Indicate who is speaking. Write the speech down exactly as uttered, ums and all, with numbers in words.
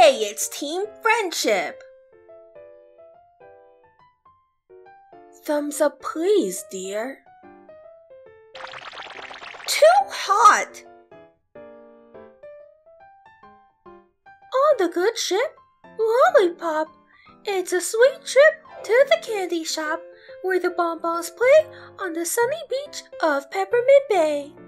Speaker 1: Hey, it's team friendship. Thumbs up please, dear. Too hot. On the good ship, Lollipop. It's a sweet trip to the candy shop where the bonbons play on the sunny beach of Peppermint Bay.